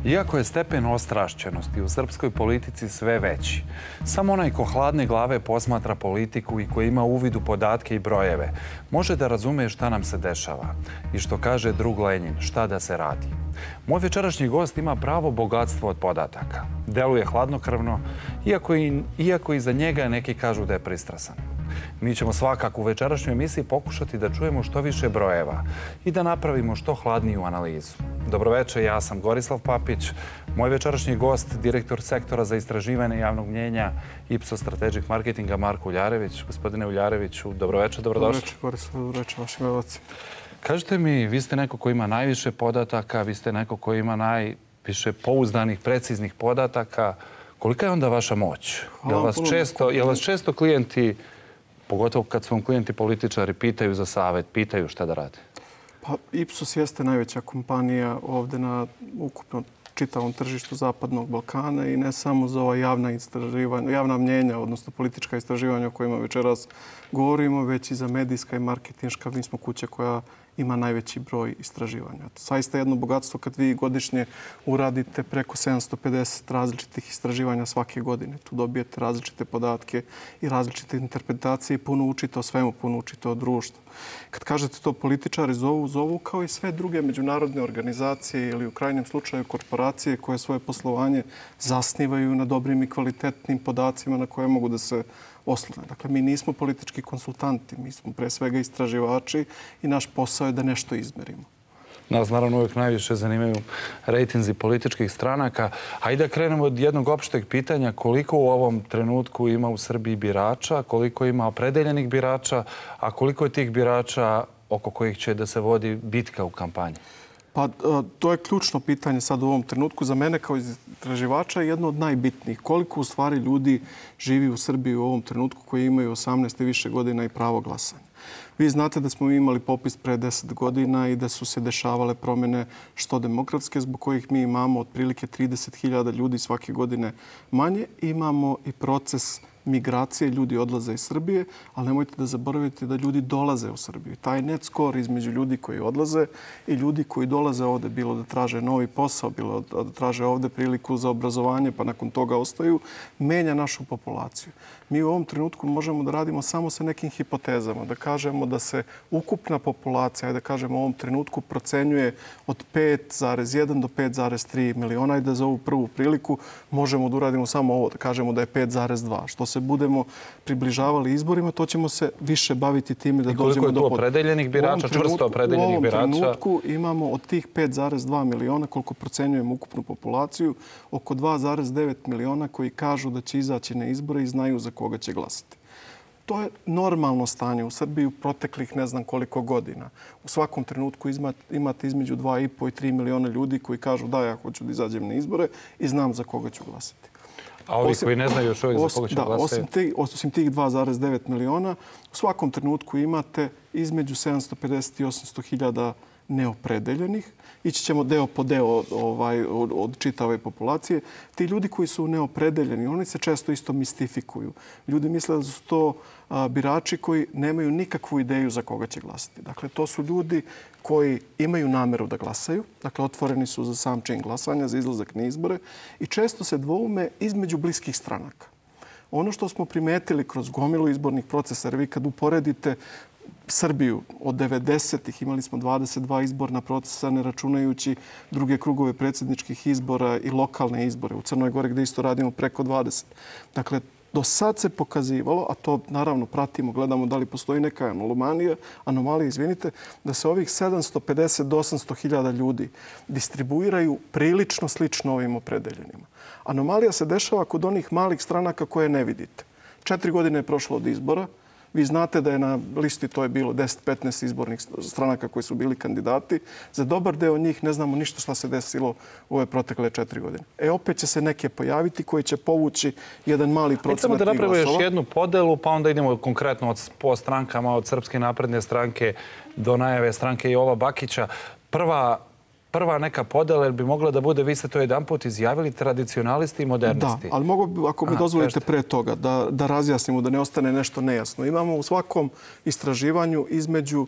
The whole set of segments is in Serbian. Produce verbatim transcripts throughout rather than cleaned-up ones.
Iako je stepen ostrašćenosti u srpskoj politici sve veći, samo onaj ko hladne glave posmatra politiku i koji ima uvid u podatke i brojeve, može da razume šta nam se dešava i što kaže drug Lenjin, šta da se radi. Moj večerašnji gost ima pravo bogatstvo od podataka. Deluje hladnokrvno, iako i, iako i za njega neki kažu da je pristrasan. Mi ćemo svakako u večerašnjoj emisiji pokušati da čujemo što više brojeva i da napravimo što hladniju analizu. Dobroveče, ja sam Gorislav Papić. Moj večerašnji gost, direktor sektora za istraživanje javnog mnjenja Ipsos Strategic Marketinga, Marko Uljarević. Gospodine Uljareviću, dobroveče, dobrodošli. Dobroveče, Gorislav, dobroveče vašim gledalcima. Kažite mi, vi ste neko ko ima najviše podataka, vi ste neko ko ima najviše pouzdanih, preciznih podataka. Kolika je onda vaša moć? Jel vas često, jel vas često klijenti, pogotovo kad su vam klijenti političari, pitaju za savjet, pitaju šta da rade? Pa, Ipsos jeste najveća kompanija ovdje na ukupno čitavom tržištu Zapadnog Balkana i ne samo za ova javna istraživanja, javna mnjenja, odnosno politička istraživanja o kojima večeras govorimo, već i za medijska i marketinška. Mi smo kuća koja ima najveći broj istraživanja. Zaista jedno bogatstvo kad vi godišnje uradite preko sedamsto pedeset različitih istraživanja svake godine. Tu dobijete različite podatke i različite interpretacije i puno učite o svemu, puno učite o društvu. Kad kažete to političari zovu, zovu kao i sve druge međunarodne organizacije ili u krajnjem slučaju korporacije koje svoje poslovanje zasnivaju na dobrim i kvalitetnim podacima na koje mogu da se oslone. Dakle, mi nismo politički konsultanti, mi smo pre svega istraživači i naš posao je da nešto izmerimo. Nas naravno uvijek najviše zanimaju rejtinzi političkih stranaka. Hajde da krenemo od jednog opšteg pitanja. Koliko u ovom trenutku ima u Srbiji birača, koliko ima opredeljenih birača, a koliko je tih birača oko kojih će da se vodi bitka u kampanji? Pa to je ključno pitanje sad u ovom trenutku. Za mene kao istraživača je jedno od najbitnijih. Koliko u stvari ljudi živi u Srbiji u ovom trenutku koji imaju osamnaest i više godina i pravo glasanja. Vi znate da smo imali popis pre deset godina i da su se dešavale promjene što demokratske, zbog kojih mi imamo otprilike trideset hiljada ljudi svake godine manje. Imamo i proces migracije, ljudi odlaze iz Srbije, ali nemojte da zaboravite da ljudi dolaze u Srbiju. Taj net skor između ljudi koji odlaze i ljudi koji dolaze ovde, bilo da traže novi posao, bilo da traže ovde priliku za obrazovanje, pa nakon toga ostaju, menja našu populaciju. Mi u ovom trenutku možemo da radimo samo sa nekim hipotezama, da kažemo da se ukupna populacija, da kažemo u ovom trenutku, procenjuje od pet zarez jedan do pet zarez tri miliona i da za ovu prvu priliku možemo da uradimo samo ovo, da kažemo da je pet zarez dva. Što se budemo približavali izborima, to ćemo se više baviti time da dođemo do... I koliko je tu opredeljenih birača, čvrsto opredeljenih birača? U ovom trenutku imamo od tih pet zarez dva miliona, koliko procenjujemo ukupnu populaciju, oko dva zarez devet miliona koji kažu da će izaći na izbore i znaju za koga će glasati. To je normalno stanje u Srbiji u proteklih ne znam koliko godina. U svakom trenutku imate između dva i po i tri miliona ljudi koji kažu da, ja hoću da izađem na izbore i znam za koga ću glasati. A ovi koji ne znaju još uvijek za koga će glasati? Osim tih dva zarez devet miliona, u svakom trenutku imate između sedamsto pedeset i osamsto hiljada neopredeljenih. Ići ćemo deo po deo ovaj, od, od čitave populacije. Ti ljudi koji su neopredeljeni, oni se često isto mistifikuju. Ljudi misle da su to a, birači koji nemaju nikakvu ideju za koga će glasati. Dakle, to su ljudi koji imaju nameru da glasaju. Dakle, otvoreni su za sam čin glasanja, za izlazak na izbore i često se dvoume između bliskih stranaka. Ono što smo primetili kroz gomilu izbornih procesa, jer vi kad uporedite Srbiju od devedesetih imali smo dvadeset dva izborna procesa, ne računajući druge krugove predsjedničkih izbora i lokalne izbore. U Crnoj Gori gdje isto radimo preko dvadeset. Dakle, do sad se pokazivalo, a to naravno pratimo, gledamo da li postoji neka anomalija, anomalija, izvinite, da se ovih sedamsto pedeset do osamsto hiljada ljudi distribuiraju prilično slično ovim opredeljenima. Anomalija se dešava kod onih malih stranaka koje ne vidite. Četiri godine je prošlo od izbora. Vi znate da je na listi to je bilo deset do petnaest izbornih stranaka koji su bili kandidati. Za dobar deo njih ne znamo ništa šta se desilo u ove protekle četiri godine. E, opet će se neke pojaviti koji će povući jedan mali procenat tih glasova. Samo da napravimo još jednu podelu, pa onda idemo konkretno od, po strankama, od Srpske napredne stranke do najave stranke Jova Bakića. Prva prva neka podela, jer bi mogla da bude, vi ste to jedan put izjavili, tradicionalisti i modernisti. Da, ali mogu, ako mi dozvolite pre toga, da, da razjasnimo, da ne ostane nešto nejasno. Imamo u svakom istraživanju između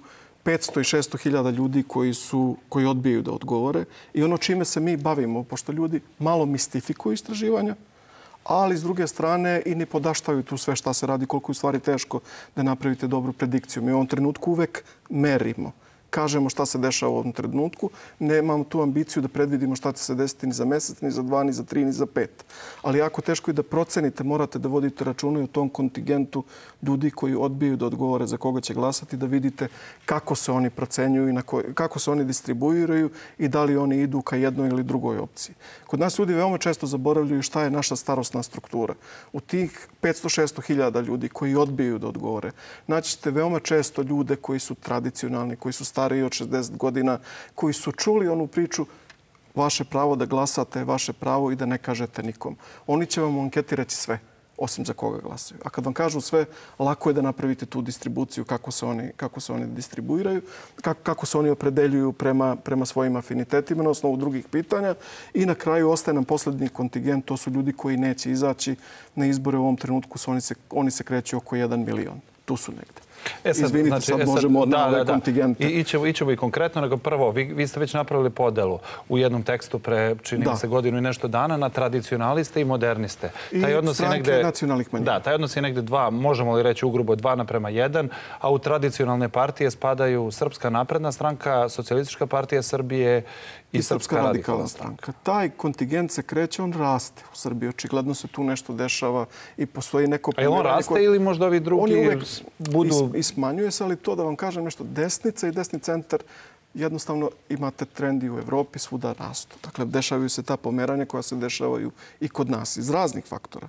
petsto i šesto hiljada ljudi koji, su, koji odbijaju da odgovore. I ono čime se mi bavimo, pošto ljudi malo mistifikuju istraživanja, ali s druge strane i ne podaštaju tu sve šta se radi, koliko je u stvari teško da napravite dobru predikciju. Mi u ovom trenutku uvek merimo. Kažemo šta se dešava u ovom trenutku. Nemamo tu ambiciju da predvidimo šta će se desiti ni za mesec, ni za dva, ni za tri, ni za pet. Ali jako teško je da procenite, morate da vodite računa u tom kontingentu ljudi koji odbijaju da odgovore za koga će glasati, da vidite kako se oni procenjuju i na koj, kako se oni distribuiraju i da li oni idu ka jednoj ili drugoj opciji. Kod nas ljudi veoma često zaboravljaju šta je naša starosna struktura. U tih petsto šesto hiljada ljudi koji odbijaju da odgovore, naći ćete veoma često ljude koji su tradicionalni, koji su stariji od šezdeset godina, koji su čuli onu priču vaše pravo da glasate, vaše pravo i da ne kažete nikom. Oni će vam u anketi reći sve, osim za koga glasaju. A kad vam kažu sve, lako je da napravite tu distribuciju kako se oni, kako se oni distribuiraju, kako, kako se oni opredeljuju prema, prema svojim afinitetima na osnovu drugih pitanja. I na kraju ostaje nam poslednji kontingent, to su ljudi koji neće izaći na izbore u ovom trenutku. Oni se, oni se kreću oko jedan milion. Tu su negde. E sad, Izvinite, znači, sad e sad, možemo da, na ove da, da. kontingente. I, ićemo, ićemo i konkretno, nego prvo, vi, vi ste već napravili podelu u jednom tekstu pre, čini mi se, godinu i nešto dana na tradicionaliste i moderniste. I taj odnos stranke je negde, nacionalnih manjina. Da, taj odnos je negde dva, možemo li reći ugrubo dva naprema jedan, a u tradicionalne partije spadaju Srpska napredna stranka, Socijalistička partija Srbije i, I Srpska radikalna stranka. Taj kontingent se kreće, on raste u Srbiji. Očigledno se tu nešto dešava i postoji neko... A je on raste neko... ili možda ovi drugi on uvek budu... I smanjuje se, ali to da vam kažem nešto, desnica i desni centar jednostavno imate trendi u Evropi, svuda rastu. Dakle, dešavaju se ta pomeranja koja se dešavaju i kod nas, iz raznih faktora.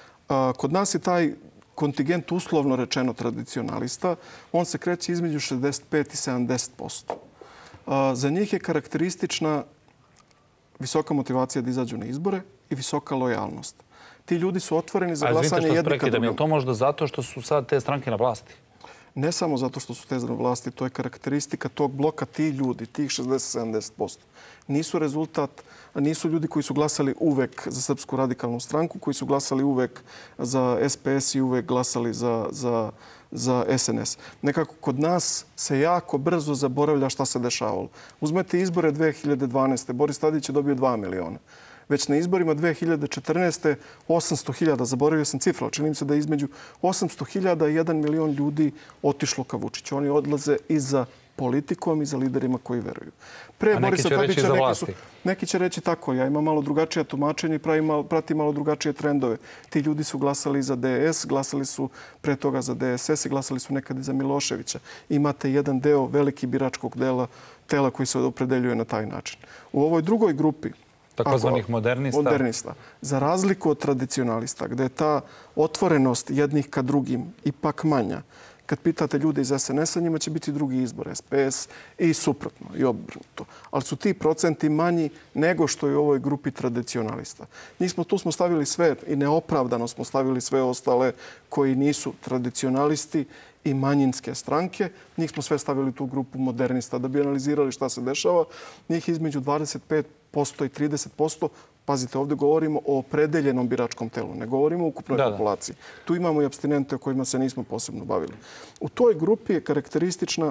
Kod nas je taj kontingent uslovno rečeno tradicionalista. On se kreće između šezdeset pet i sedamdeset posto. Za njih je karakteristična visoka motivacija da izađu na izbore i visoka lojalnost. Ti ljudi su otvoreni za glasanje jedni ka drugim. Je li to možda zato što su sad te stranke na vlasti? Ne samo zato što su te na vlasti, to je karakteristika tog bloka, ti ljudi, tih šezdeset do sedamdeset posto. Nisu rezultat, nisu ljudi koji su glasali uvek za Srpsku radikalnu stranku, koji su glasali uvek za S P S i uvek glasali za, za, za S N S. Nekako kod nas se jako brzo zaboravlja šta se dešavalo. Uzmete izbore dve hiljade dvanaeste. Boris Tadić je dobio dva miliona. Već na izborima dve hiljade četrnaeste. osamsto hiljada, zaboravio sam cifru, čini mi se da je između osamsto hiljada i jedan milion ljudi otišlo ka Vučiću. Oni odlaze i za politikom i za liderima koji veruju. Pre A neki će Tadića, reći za vlasti. Neki, su, neki će reći tako, ja imam malo drugačije tumačenje i malo, pratim malo drugačije trendove. Ti ljudi su glasali za D S, glasali su pre toga za D S S i glasali su nekad i za Miloševića. Imate jedan deo veliki biračkog dela tela koji se opredeljuje na taj način. U ovoj drugoj grupi, takozvanih modernista. modernista. Za razliku od tradicionalista, gde je ta otvorenost jednih ka drugim ipak manja, kad pitate ljude iz S N S-a, njima će biti drugi izbor, S P S i suprotno, i obrnuto. Ali su ti procenti manji nego što je u ovoj grupi tradicionalista. Njih smo, tu smo stavili sve i neopravdano smo stavili sve ostale koji nisu tradicionalisti i manjinske stranke. Njih smo sve stavili u tu grupu modernista da bi analizirali šta se dešava. Njih između dvadeset pet posto i trideset posto. Pazite, ovdje govorimo o opredeljenom biračkom telu. Ne govorimo o ukupnoj da, populaciji. Da. Tu imamo i apstinente o kojima se nismo posebno bavili. U toj grupi je karakteristična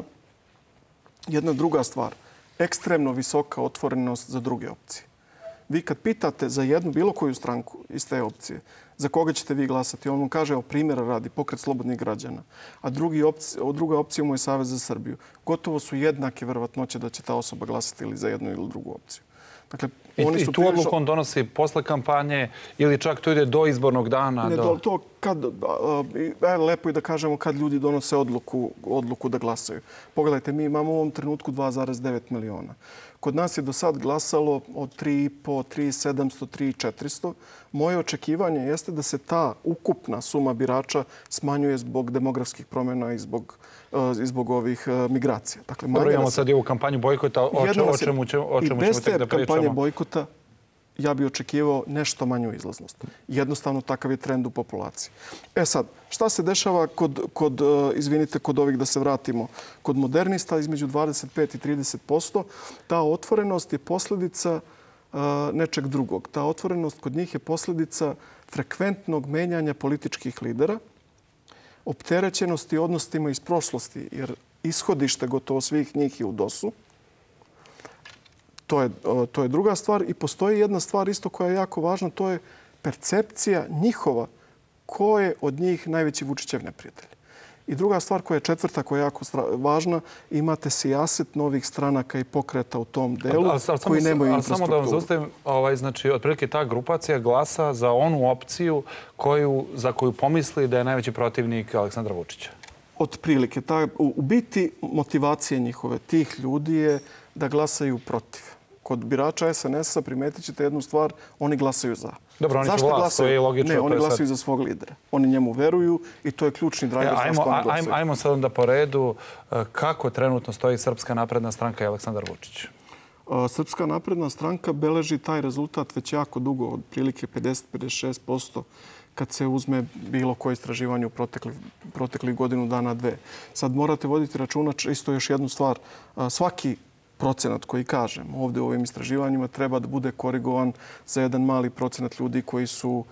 jedna druga stvar. Ekstremno visoka otvorenost za druge opcije. Vi kad pitate za jednu bilo koju stranku iz te opcije, za koga ćete vi glasati, on vam kaže, evo primjera radi, Pokret slobodnih građana, a drugi opci, druga opcija mu je Savez za Srbiju. Gotovo su jednake verovatnoće da će ta osoba glasati ili za jednu ili drugu opciju. Dakle, I, oni su I tu odluku on donosi posle kampanje ili čak to ide do izbornog dana? Ne, do... to kad, a, lepo je da kažemo kad ljudi donose odluku, odluku da glasaju. Pogledajte, mi imamo u ovom trenutku dva zarez devet miliona. Kod nas je do sad glasalo od tri i po, tri hiljade sedamsto, tri hiljade četiristo. Moje očekivanje jeste da se ta ukupna suma birača smanjuje zbog demografskih promjena i zbog, i zbog ovih migracija. Dakle, Dobro, imamo sad i ovu kampanju bojkota. O, o čemu, o čemu, o čemu ćemo tek da pričamo? I bez te kampanje bojkota ja bih očekivao nešto manju izlaznost. Jednostavno, takav je trend u populaciji. E sad, šta se dešava kod, kod, izvinite, kod ovih da se vratimo, kod modernista između dvadeset pet i trideset posto, ta otvorenost je posljedica uh, nečeg drugog. Ta otvorenost kod njih je posljedica frekventnog menjanja političkih lidera, opterećenosti odnosima iz prošlosti, jer ishodište gotovo svih njih je u dosu. To je, to je druga stvar. I postoji jedna stvar isto koja je jako važna, to je percepcija njihova ko je od njih najveći Vučićev neprijatelj. I druga stvar koja je četvrta, koja je jako važna, imate sijaset novih stranaka i pokreta u tom delu ali, ali, koji samo, nemaju ali infrastrukturu. Samo da vam zaustavim, ovaj, znači, otprilike ta grupacija glasa za onu opciju koju, za koju pomisli da je najveći protivnik Aleksandra Vučića. Otprilike. Ta, u, u biti motivacije njihove, tih ljudi je da glasaju protiv. Kod birača es en es a primetit ćete jednu stvar, oni glasaju za. Dobro, oni Zašto su vlast, glasaju? to je logično. Ne, oni glasuju sad... za svog lidera. Oni njemu veruju i to je ključni driver e, ajmo, zašto oni glasaju. Ajmo, ajmo sad onda po redu. Kako trenutno stoji Srpska napredna stranka i Aleksandar Vučić? Srpska napredna stranka beleži taj rezultat već jako dugo, od prilike pedeset do pedeset šest posto kad se uzme bilo koje istraživanje u proteklih, proteklih godinu dana, dve. Sad morate voditi računa isto još jednu stvar. Svaki procenat koji kažem ovdje u ovim istraživanjima treba da bude korigovan za jedan mali procenat ljudi koji su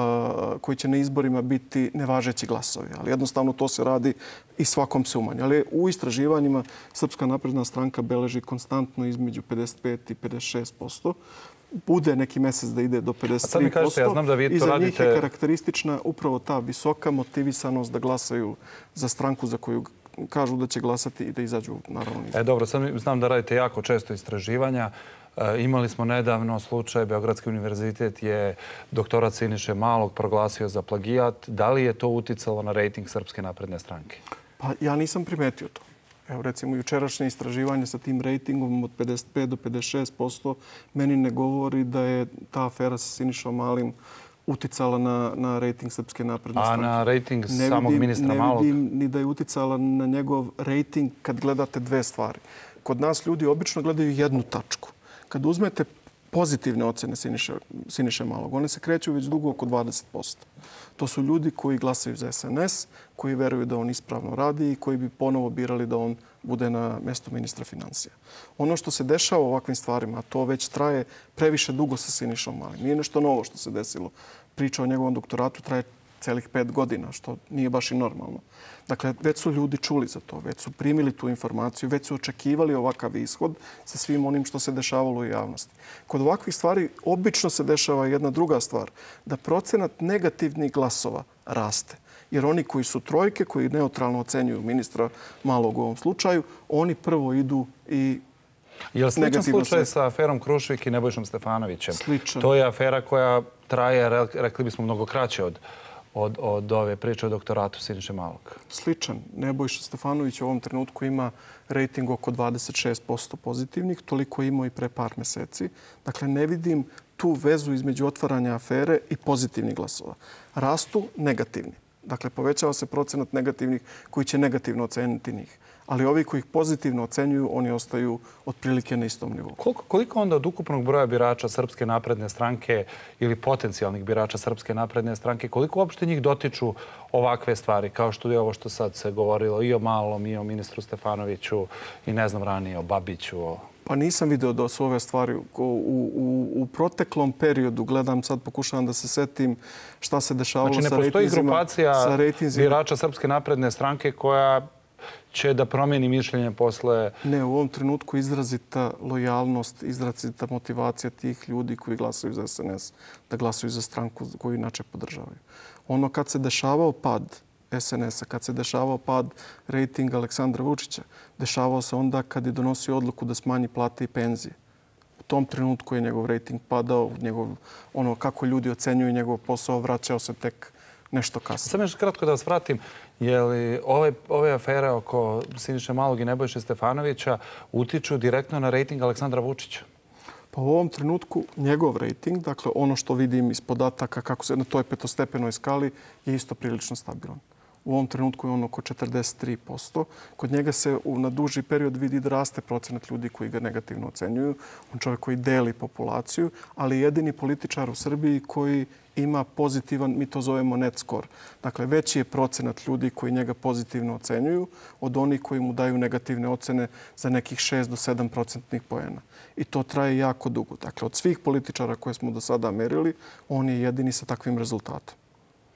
koji će na izborima biti nevažeći glasovi. Ali jednostavno to se radi i svakom se umanji. Ali u istraživanjima Srpska napredna stranka beleži konstantno između pedeset pet i pedeset šest posto. Bude neki mjesec da ide do pedeset tri posto. Kažete, ja znam da vi to I za radite... njih je karakteristična upravo ta visoka motivisanost da glasaju za stranku za koju kažu da će glasati i da izađu naravno. E, dobro, sad znam da radite jako često istraživanja. E, imali smo nedavno slučaj, Beogradski univerzitet je doktorat Siniše Malog proglasio za plagijat. Da li je to uticalo na rejting Srpske napredne stranke? Pa ja nisam primetio to. Evo recimo jučerašnje istraživanje sa tim rejtingom od pedeset pet do pedeset šest posto meni ne govori da je ta afera sa Sinišom Malim uticala na, na rejting Srpske napredne stranke. A na rejting ne samog vidim, ministra Malog? Ne vidim ni da je uticala na njegov rejting kad gledate dve stvari. Kod nas ljudi obično gledaju jednu tačku. Kad uzmete pozitivne ocene Siniše, Siniše Malog, one se kreću već dugo oko dvadeset posto. To su ljudi koji glasaju za es en es, koji veruju da on ispravno radi i koji bi ponovo birali da on bude na mjestu ministra financija. Ono što se dešava u ovakvim stvarima, a to već traje previše dugo sa Sinišom Malim. Nije nešto novo što se desilo. Priča o njegovom doktoratu traje celih pet godina, što nije baš i normalno. Dakle, već su ljudi čuli za to, već su primili tu informaciju, već su očekivali ovakav ishod sa svim onim što se dešavalo u javnosti. Kod ovakvih stvari obično se dešava jedna druga stvar, da procenat negativnih glasova raste. Jer oni koji su trojke, koji neutralno ocenjuju ministra Malog u ovom slučaju, oni prvo idu i je li sličan slučaj sa aferom Krušvik i Nebojšom Stefanovićem? Sličan. To je afera koja traje, rekli bismo, mnogo kraće od Od, od ove priče o doktoratu Siniše Malog. Sličan. Nebojša Stefanović u ovom trenutku ima rejting oko dvadeset šest posto pozitivnih. Toliko imao i pre par meseci. Dakle, ne vidim tu vezu između otvaranja afere i pozitivnih glasova. Rastu negativni. Dakle, povećava se procenat negativnih koji će negativno oceniti njih. Ali ovi koji ih pozitivno ocenjuju, oni ostaju otprilike na istom nivou. Koliko, koliko onda od ukupnog broja birača Srpske napredne stranke ili potencijalnih birača Srpske napredne stranke, koliko uopšte njih dotiču ovakve stvari, kao što je ovo što sad se govorilo i o Malom, i o ministru Stefanoviću, i ne znam ranije o Babiću? O... Pa nisam video da su ove stvari. U, u, u proteklom periodu, gledam sad, pokušavam da se setim šta se dešavalo znači, sa rejtinzima. Znači ne postoji grupacija rejtinzima. birača Srpske napredne stranke koja će da promijeni mišljenje posle... Ne, u ovom trenutku izrazita lojalnost, izrazita motivacija tih ljudi koji glasaju za es en es, da glasaju za stranku koju inače podržavaju. Ono kad se dešavao pad es en es a, kad se dešavao pad rejtinga Aleksandra Vučića, dešavao se onda kad je donosio odluku da smanji plate i penzije. U tom trenutku je njegov rejting padao, njegov, ono kako ljudi ocenjuju njegov posao, vraćao se tek nešto kasnije. Samo još kratko da vas vratim. Je li ove, ove afere oko Siniše Malog i Nebojše Stefanovića utiču direktno na rejting Aleksandra Vučića? Pa u ovom trenutku njegov rejting, dakle ono što vidim iz podataka kako se na toj petostepenoj skali, je isto prilično stabilan. U ovom trenutku je on oko četrdeset tri posto. Kod njega se na duži period vidi da raste procenat ljudi koji ga negativno ocenjuju. On čovjek koji deli populaciju, ali jedini političar u Srbiji koji ima pozitivan, mi to zovemo net score. Dakle, veći je procenat ljudi koji njega pozitivno ocenjuju od onih koji mu daju negativne ocene za nekih šest do sedam procentnih poena. I to traje jako dugo. Dakle, od svih političara koje smo do sada merili, on je jedini sa takvim rezultatom.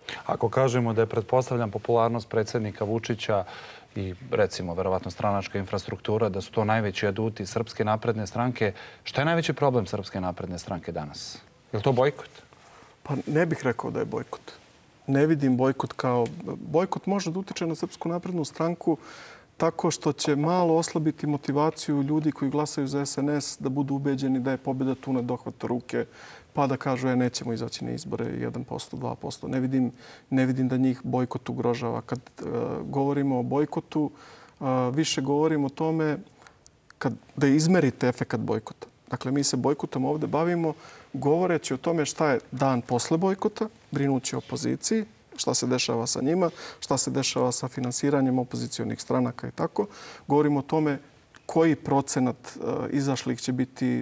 Ako kažemo da je, pretpostavljam, popularnost predsjednika Vučića i, recimo, verovatno stranačka infrastruktura, da su to najveći aduti Srpske napredne stranke, šta je najveći problem Srpske napredne stranke danas? Je li to bojkot? Pa ne bih rekao da je bojkot. Ne vidim bojkot kao... Bojkot može da utiče na Srpsku naprednu stranku tako što će malo oslabiti motivaciju ljudi koji glasaju za S N S da budu ubeđeni da je pobjeda tu na dohvat ruke, pa da kažu e, nećemo izaći na izbore jedan posto, dva posto. Ne vidim, ne vidim da njih bojkot ugrožava. Kad uh, govorimo o bojkotu, uh, više govorimo o tome kad, da izmerite efekat bojkota. Dakle, mi se bojkotom ovdje bavimo govoreći o tome šta je dan posle bojkota, brinući o opoziciji, šta se dešava sa njima, šta se dešava sa finansiranjem opozicionih stranaka i tako. Govorimo o tome koji procenat uh, izašlih će biti,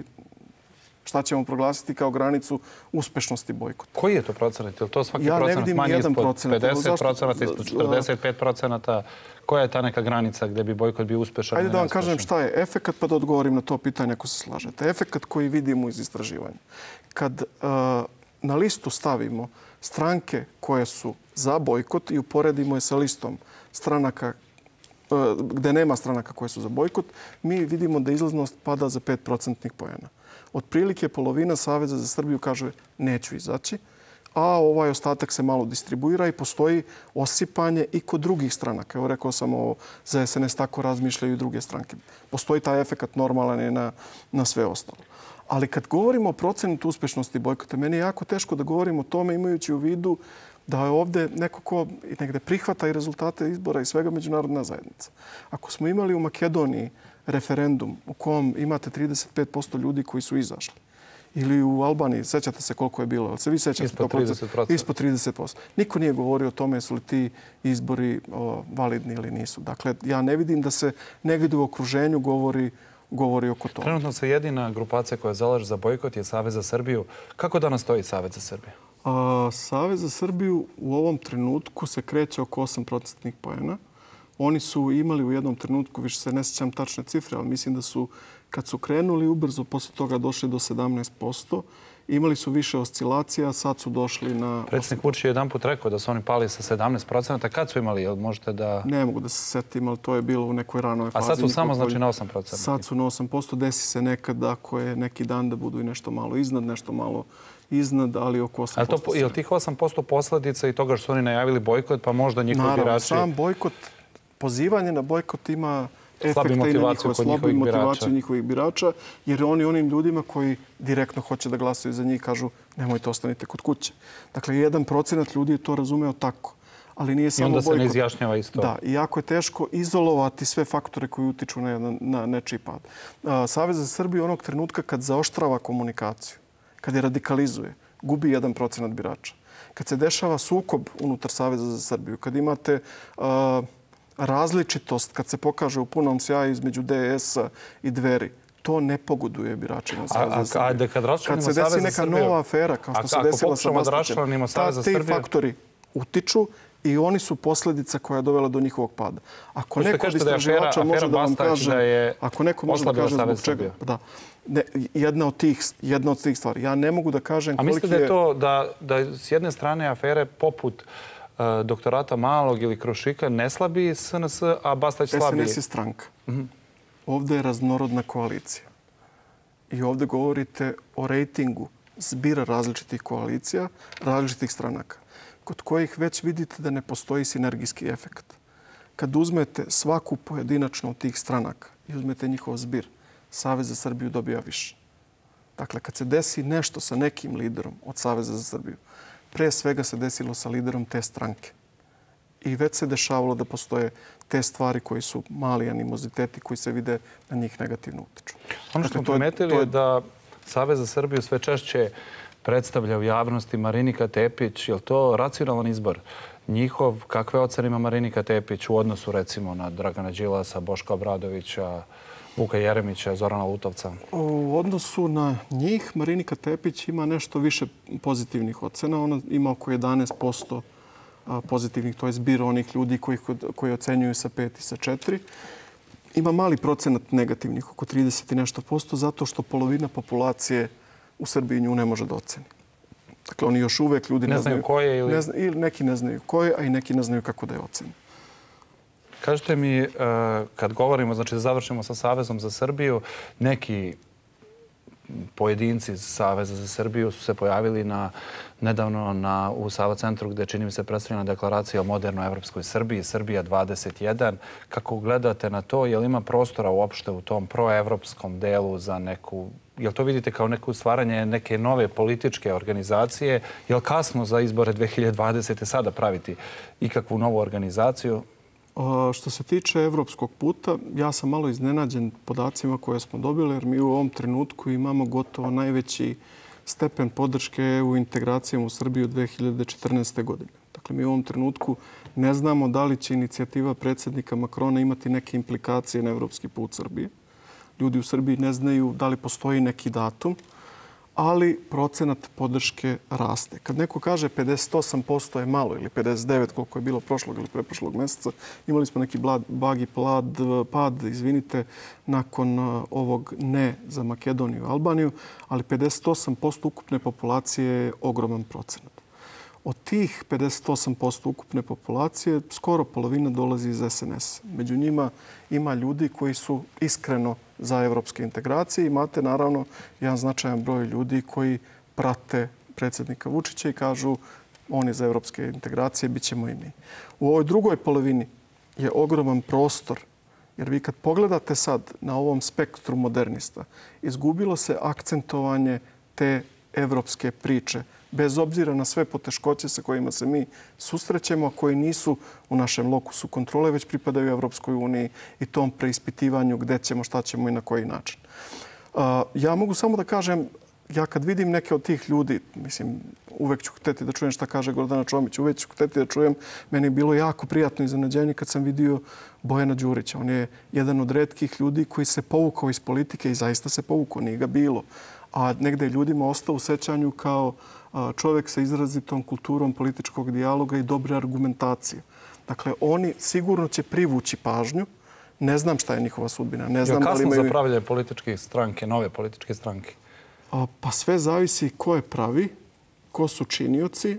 šta ćemo proglasiti kao granicu uspešnosti bojkota. Koji je to procenat? Je li to svaki ja procenat manje ispod procenat. pedeset procenata, ispod četrdeset pet procenata? Koja je ta neka granica gdje bi bojkot bio uspešan? Ajde da vam kažem šta je efekat, pa da odgovorim na to pitanje ako se slažete. Efekat koji vidimo iz istraživanja. Kad uh, na listu stavimo stranke koje su za bojkot i uporedimo je sa listom stranaka uh, gdje nema stranaka koje su za bojkot, mi vidimo da izlaznost pada za pet procentnih poena. Otprilike polovina Saveza za Srbiju kaže neću izaći, a ovaj ostatak se malo distribuira i postoji osipanje i kod drugih stranaka. Evo rekao sam ovo, za S N S tako razmišljaju i druge stranke. Postoji taj efekat normalan je na, na sve ostalo. Ali kad govorimo o procentu uspešnosti bojkota, meni je jako teško da govorim o tome imajući u vidu da je ovdje neko ko negde prihvata i rezultate izbora i svega međunarodna zajednica. Ako smo imali u Makedoniji referendum u kom imate trideset pet posto ljudi koji su izašli, ili u Albaniji, sećate se koliko je bilo, ali se vi sećate? Ispod trideset posto. Ispod trideset posto. Niko nije govorio o tome jesu li ti izbori o, validni ili nisu. Dakle, ja ne vidim da se negdje u okruženju govori govori oko toga. Trenutno se jedina grupacija koja zalaže za bojkot je Savez za Srbiju. Kako danas stoji Savez za Srbiju? A, Savez za Srbiju u ovom trenutku se kreće oko osam procentnih poena. Oni su imali u jednom trenutku, više se ne sjećam tačne cifre, ali mislim da su kad su krenuli ubrzo, posle toga došli do sedamnaest posto. Imali su više oscilacija, sad su došli na... Predsjednik Vučić je jedan put rekao da su oni pali sa sedamnaest procenata. Kad su imali? Jel možete da... Ne mogu da se setim, ali to je bilo u nekoj ranoj fazi. A sad su samo znači na osam procenata? Sad su na osam posto. Desi se nekad ako je neki dan da budu i nešto malo iznad, nešto malo iznad, ali oko osam posto. Je li tih osam posto posljedica i toga što su oni najavili bojkot, pa možda njihovi birači... Naravno, sam bojkot, pozivanje na bojkot ima efekta i na njihove slabi motivaciju njihovih birača, jer oni onim ljudima koji direktno hoće da glasaju za njih kažu nemojte, ostanite kod kuće. Dakle, jedan procenat ljudi je to razumeo tako. Ali nije samo bojkot. I onda se ne izjašnjava isto. Da, i jako je teško izolovati sve faktore koji utiču na, jedan, na nečiji pad. Savez za Srbiju onog trenutka kad zaoštrava komunikaciju, kad je radikalizuje, gubi jedan procenat birača. Kad se dešava sukob unutar Saveza za Srbiju, kad imate... Uh, različitost kad se pokaže u punom sjaju između D S-a i Dveri, to ne pogoduje biračima Saveza za Srbiju. Kad se desi neka nova afera, kao što se desila sa Bastaćem, ti faktori utiču i oni su posljedica koja je dovela do njihovog pada. Ako neko od istraživača može da vam kaže... Ako neko može da kaže zbog čega... Da. Ne, jedna od tih, jedna od tih stvari. Ja ne mogu da kažem koliki je... A mislite da je to da, da s jedne strane afere poput doktorata Malog ili Krušika ne slabi S N S, a Bastać slabi... S N S je stranka. Mm-hmm. Ovdje je raznorodna koalicija. I ovdje govorite o rejtingu zbira različitih koalicija, različitih stranaka, kod kojih već vidite da ne postoji sinergijski efekt. Kad uzmete svaku pojedinačnu od tih stranaka i uzmete njihov zbir, Savez za Srbiju dobija više. Dakle, kad se desi nešto sa nekim liderom od Saveza za Srbiju, pre svega se desilo sa liderom te stranke. I već se dešavalo da postoje te stvari koji su mali animoziteti koji se vide na njih negativno utiču. Ono što smo primetili je da Savez za Srbiju sve češće predstavlja u javnosti Marinika Tepić. Je li to racionalan izbor? Njihov, kakve ocene ima Marinika Tepić u odnosu recimo na Dragana Đilasa, Boška Obradovića, Vuka Jeremića, Zorana Lutovca? U odnosu na njih Marinika Tepić ima nešto više pozitivnih ocena. Ona ima oko jedanaest posto pozitivnih, to je zbir onih ljudi koji, koji ocenjuju sa pet i sa četiri. Ima mali procenat negativnih, oko trideset i nešto posto, zato što polovina populacije u Srbiji nju ne može da oceni. Dakle, oni još uvek ljudi ne znaju koje ili... Ne zna, ili neki ne znaju koje, a i neki ne znaju kako da je ocene. Kažete mi, kad govorimo, znači da završimo sa Savezom za Srbiju, neki pojedinci iz Saveza za Srbiju su se pojavili na, nedavno na, u Sava centru gdje čini mi se predstavljena deklaracija o modernoj evropskoj Srbiji, Srbija dvadeset jedan. Kako gledate na to? Je li ima prostora uopšte u tom proevropskom delu za neku... Je li to vidite kao neko stvaranje neke nove političke organizacije? Je li kasno za izbore dve hiljade dvadesete sada praviti ikakvu novu organizaciju? Što se tiče evropskog puta, ja sam malo iznenađen podacima koje smo dobili, jer mi u ovom trenutku imamo gotovo najveći stepen podrške u integracijama u Srbiju dve hiljade četrnaeste. godine. Dakle, mi u ovom trenutku ne znamo da li će inicijativa predsjednika Makrona imati neke implikacije na evropski put Srbije. Ljudi u Srbiji ne znaju da li postoji neki datum, ali procenat podrške raste. Kad neko kaže pedeset osam posto je malo ili pedeset devet posto koliko je bilo prošlog ili preprošlog meseca, imali smo neki blagi pad, izvinite, nakon ovog ne za Makedoniju i Albaniju, ali pedeset osam posto ukupne populacije je ogroman procenat. Od tih pedeset osam posto ukupne populacije skoro polovina dolazi iz es en es. Među njima ima ljudi koji su iskreno za evropske integracije. Imate naravno jedan značajan broj ljudi koji prate predsjednika Vučića i kažu on je za evropske integracije, bit ćemo i mi. U ovoj drugoj polovini je ogroman prostor, jer vi kad pogledate sad na ovom spektru modernista, izgubilo se akcentovanje te evropske priče, bez obzira na sve poteškoće sa kojima se mi susrećemo, a koji nisu u našem lokusu kontrole, već pripadaju Evropskoj uniji i tom preispitivanju gde ćemo, šta ćemo i na koji način. Ja mogu samo da kažem, ja kad vidim neke od tih ljudi, mislim, uvek ću hteti da čujem šta kaže Gordana Čomić, uvek ću hteti da čujem, meni je bilo jako prijatno iznenađenje kad sam vidio Bojana Đurića. On je jedan od retkih ljudi koji se povukao iz politike i zaista se povukao, nije ga bilo. A negde je ljudima ostao u sećanju kao čovjek sa izrazitom kulturom političkog dijaloga i dobre argumentacije. Dakle, oni sigurno će privući pažnju. Ne znam šta je njihova sudbina. Ne znam je kasno da li imaju... za pravljanje političke stranke, nove političke stranke? A, pa sve zavisi ko je pravi, ko su činioci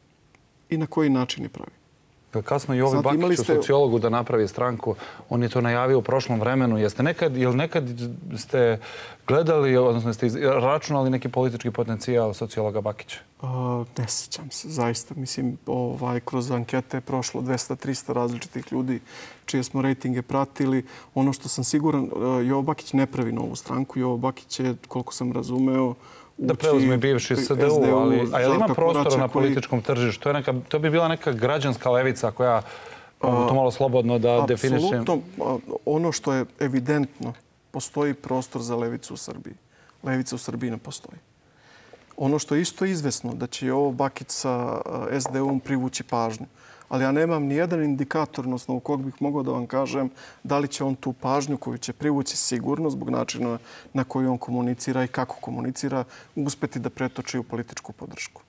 i na koji način je pravi. Kasno i ovi Bakiću, ste... sociologu, da napravi stranku. On je to najavio u prošlom vremenu. Jeste nekad, jel nekad ste gledali, odnosno ste računali neki politički potencijal sociologa Bakića? A, ne sjećam se, zaista. Mislim, ovaj, kroz ankete je prošlo dvesta trista različitih ljudi čije smo rejtinge pratili. Ono što sam siguran, Jovo Bakić ne pravi novu stranku. Jovo Bakić je, koliko sam razumeo, da preuzme bivši es de u, ali a je li ima prostora na političkom tržištu? To, je neka, to bi bila neka građanska levica koja mogu to malo slobodno da definiše. Apsolutno. Ono što je evidentno, postoji prostor za levicu u Srbiji. Levica u Srbiji ne postoji. Ono što je isto izvesno, da će ovo Bakić sa es de u-om privući pažnju. Ali ja nemam ni jedan indikator na osnovu kog bih mogao da vam kažem da li će on tu pažnju koju će privući sigurno zbog načina na koji on komunicira i kako komunicira uspeti da pretoči u političku podršku.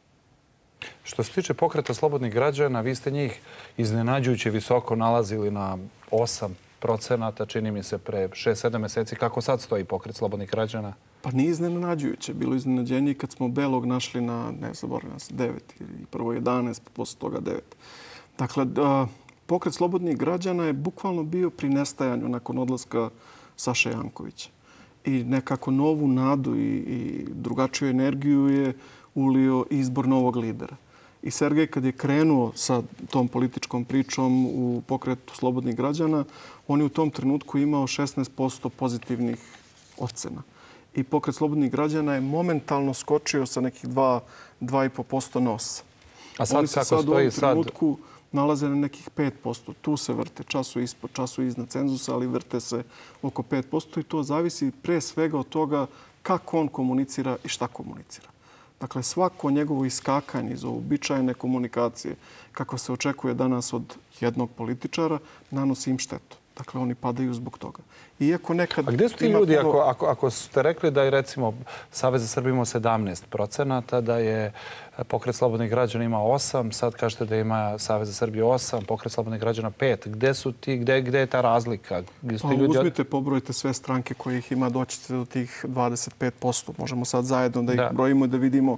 Što se tiče pokreta slobodnih građana, vi ste njih iznenađujuće visoko nalazili na osam procenata, čini mi se pre šest sedam meseci. Kako sad stoji pokret slobodnih građana? Pa nije iznenađujuće. Bilo iznenađenje kad smo Belog našli na, ne zaboravim se, devet ili prvo jedanaest, pa posle toga devet. Dakle, pokret slobodnih građana je bukvalno bio pri nestajanju nakon odlaska Saše Jankovića. I nekako novu nadu i, i drugačiju energiju je ulio izbor novog lidera. I Sergej kad je krenuo sa tom političkom pričom u pokretu slobodnih građana, on je u tom trenutku imao šesnaest posto pozitivnih ocena. I pokret slobodnih građana je momentalno skočio sa nekih dva do pet posto nosa. A sad Oni se kako sad stoji u ovom sad? trenutku nalaze na nekih pet posto. Tu se vrte, času ispod, času iznad cenzusa, ali vrte se oko pet posto i to zavisi pre svega od toga kako on komunicira i šta komunicira. Dakle, svako njegovo iskakanje iz uobičajene komunikacije, kako se očekuje danas od jednog političara, nanosi im štetu. Dakle, oni padaju zbog toga. Iako nekad... A gde su ti ljudi, ako, ako, ako ste rekli da je, recimo, Savez za Srbiju imao sedamnaest procenata, da je pokret slobodnih građana ima osam, sad kažete da ima Savez za Srbiju osam, pokret slobodnih građana pet. Gde su ti, gde, gde je ta razlika? Gde su ti pa, ljudi... Uzmite, pobrojite sve stranke koje ih ima, doćete do tih dvadeset pet posto. Možemo sad zajedno da ih da. brojimo i da vidimo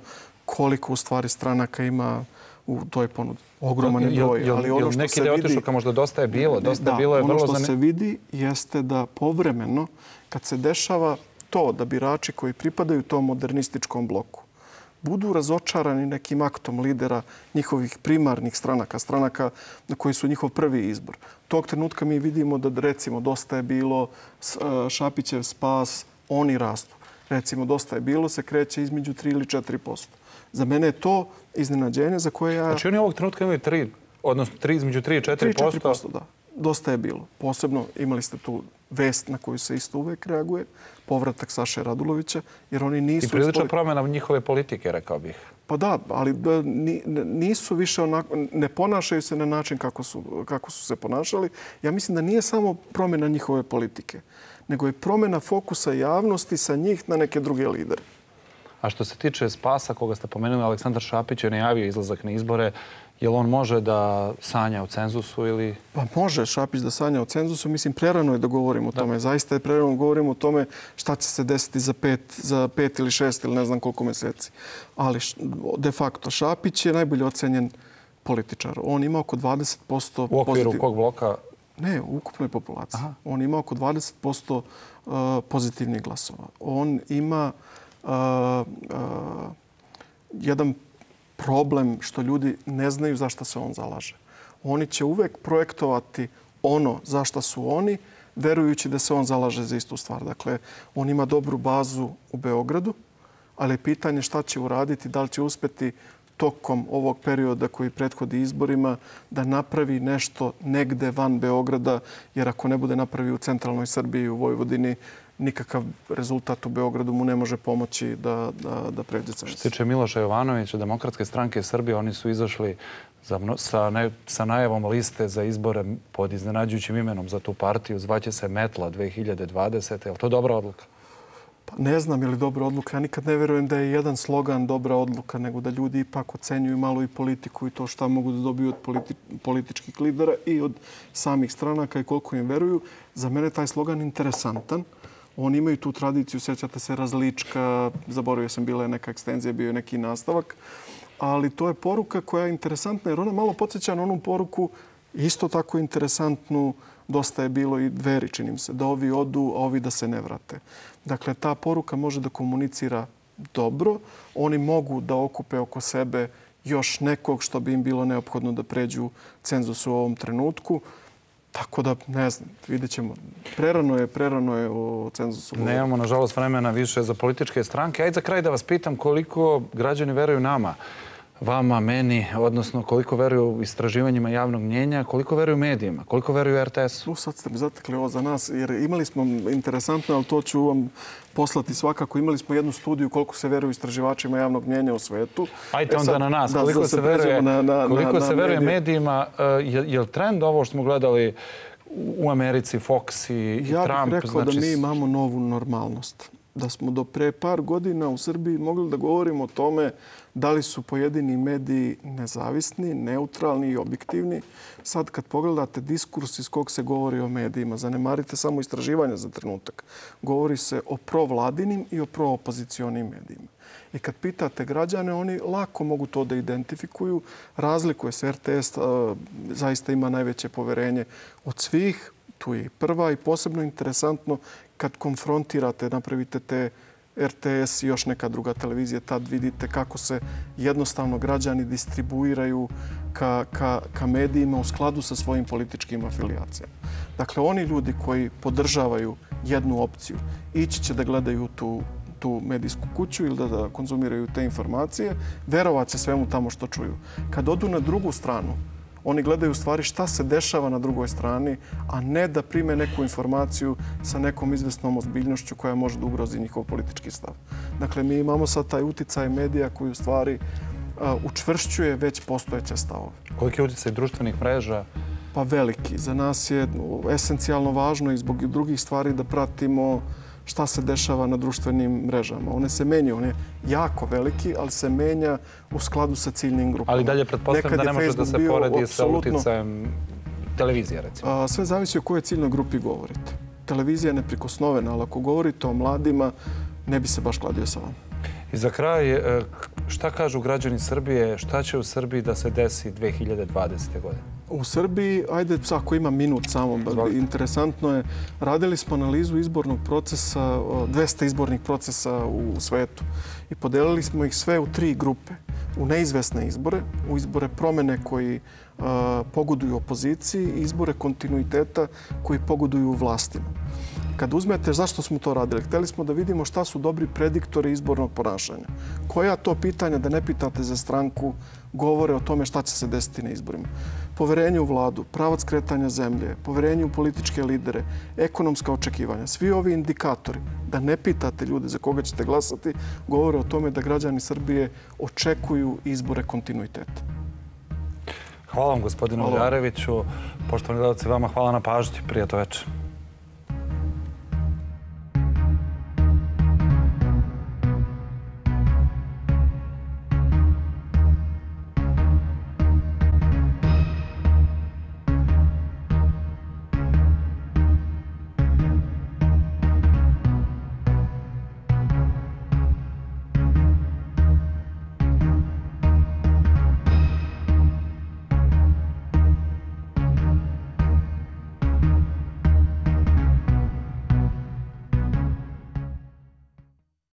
koliko u stvari stranaka ima u toj ponudi. Ogroman je broj. Ali ono što neki deo otišao kao možda dosta je bilo. Dosta da, bilo je ono vrlo što zane... se vidi jeste da povremeno, kad se dešava to da birači koji pripadaju tom modernističkom bloku budu razočarani nekim aktom lidera njihovih primarnih stranaka, stranaka na koji su njihov prvi izbor. Tog trenutka mi vidimo da, recimo, dosta je bilo Šapićev spas, oni rastu. Recimo, dosta je bilo se kreće između tri ili četiri posto. Za mene je to iznenađenje za koje ja... Znači oni ovog trenutka imaju tri, odnosno tri između tri i četiri posto? tri do četiri posto, da. Dosta je bilo. Posebno imali ste tu vest na koju se isto uvek reaguje, povratak Saše Radulovića, jer oni nisu... I prilična promjena njihove politike, rekao bih. Pa da, ali nisu više onako, ne ponašaju se na način kako su, kako su se ponašali. Ja mislim da nije samo promjena njihove politike, nego je promjena fokusa javnosti sa njih na neke druge lidere. A što se tiče spasa, koga ste pomenuli, Aleksandar Šapić je najavio izlazak na izbore. Je li on može da sanja o cenzusu ili... Pa može Šapić da sanja o cenzusu. Mislim, prerano je da govorimo o tome. Zaista je prerano da govorimo o tome šta će se desiti za pet, za pet ili šest ili ne znam koliko mjeseci. Ali de facto Šapić je najbolje ocenjen političar. On ima oko dvadeset posto... U okviru pozitiv... kog bloka? Ne, u ukupnoj populaciji. Aha. On ima oko dvadeset posto pozitivnih glasova. On ima uh, uh, jedan problem što ljudi ne znaju za šta se on zalaže. Oni će uvek projektovati ono za šta su oni, verujući da se on zalaže za istu stvar. Dakle, on ima dobru bazu u Beogradu, ali je pitanje šta će uraditi, da li će uspeti tokom ovog perioda koji prethodi izborima da napravi nešto negde van Beograda, jer ako ne bude napravi u centralnoj Srbiji, u Vojvodini, nikakav rezultat u Beogradu mu ne može pomoći da, da, da pređe cenzus. Što tiče Miloša Jovanovića, Demokratske stranke Srbije, oni su izašli za, sa, ne, sa najavom liste za izbore pod iznenađujućim imenom za tu partiju. Zvaće se Metla dve hiljade dvadesete. Je li to dobra odluka? Pa ne znam je li dobra odluka. Ja nikad ne verujem da je jedan slogan dobra odluka, nego da ljudi ipak ocenjuju malo i politiku i to šta mogu da dobiju od politi političkih lidera i od samih stranaka i koliko im veruju. Za mene taj slogan interesantan. Oni imaju tu tradiciju, sjećate se, različka, zaboravio sam, bila je neka ekstenzija, bio je neki nastavak. Ali to je poruka koja je interesantna jer ona malo podsjeća na onu poruku isto tako interesantnu, dosta je bilo i Dveri, činim se, da ovi odu, a ovi da se ne vrate. Dakle, ta poruka može da komunicira dobro. Oni mogu da okupe oko sebe još nekog što bi im bilo neophodno da pređu cenzus u ovom trenutku. Tako da, ne znam, vidjet ćemo. Prerano je, prerano je o cenzusu. Nemamo, nažalost, vremena više za političke stranke. Ajde za kraj da vas pitam koliko građani veruju nama, vama, meni, odnosno koliko veruju istraživanjima javnog mnjenja, koliko veruju medijima, koliko veruju er te esu? U, sad ste mi zatekli ovo za nas, jer imali smo, interesantno, ali to ću vam poslati svakako, imali smo jednu studiju koliko se veruju istraživačima javnog mnjenja u svetu. Ajde onda na nas, koliko se veruje, koliko se veruje medijima, je, je li trend ovo što smo gledali u Americi, Fox i Trump? Ja bih rekao da mi imamo novu normalnost. Da smo do pre par godina u Srbiji mogli da govorimo o tome da li su pojedini mediji nezavisni, neutralni i objektivni. Sad kad pogledate diskurs iz kog se govori o medijima, zanemarite samo istraživanja za trenutak. Govori se o provladinim i o proopozicionim medijima. I kad pitate građane, oni lako mogu to da identifikuju. Razlikuje se, er te es a, zaista ima najveće poverenje od svih. Tu je prva i posebno interesantno kad konfrontirate, napravite te er te es i još neka druga televizija, tad vidite kako se jednostavno građani distribuiraju ka, ka, ka medijima u skladu sa svojim političkim afilijacijama. Dakle, oni ljudi koji podržavaju jednu opciju, ići će da gledaju tu, tu medijsku kuću ili da, da konzumiraju te informacije, verovat će svemu tamo što čuju. Kad odu na drugu stranu, oni gledaju u stvari šta se dešava na drugoj strani, a ne da prime neku informaciju sa nekom izvesnom ozbiljnošću koja može da ugrozi njihov politički stav. Dakle, mi imamo sad taj uticaj medija koji u stvari učvršćuje već postojeće stavove. Koliki je uticaj društvenih mreža? Pa veliki. Za nas je esencijalno važno i zbog drugih stvari da pratimo šta se dešava na društvenim mrežama. One se menjaju, on je jako veliki, ali se menja u skladu sa ciljnim grupama. Ali dalje pretpostavljam da ne može da se poredi sa uticajem televizije, recimo. Sve zavisi o kojoj ciljnoj grupi govorite. Televizija je neprikosnovena, ali ako govorite o mladima, ne bi se baš kladio sa vama. I za kraj, Šta kažu građani Srbije? Šta će u Srbiji da se desi dve hiljade dvadesete. godine? U Srbiji, ajde, ako ima minut samo, interesantno je, radili smo analizu izbornog procesa, dvesta izbornih procesa u svetu i podelili smo ih sve u tri grupe. U neizvesne izbore, u izbore promene koji pogoduju opoziciji i izbore kontinuiteta koji pogoduju vlastima. Kad uzmete zašto smo to radili, hteli smo da vidimo šta su dobri prediktori izbornog ponašanja. Koja to pitanja, da ne pitate za stranku, govore o tome šta će se desiti na izborima. Poverenje u vladu, pravac kretanja zemlje, poverenje u političke lidere, ekonomska očekivanja. Svi ovi indikatori, da ne pitate ljude za koga ćete glasati, govore o tome da građani Srbije očekuju izbore kontinuiteta. Hvala vam, gospodine Uljareviću. Poštovani gledalci, vama hvala na pažnji. Prijatno večer.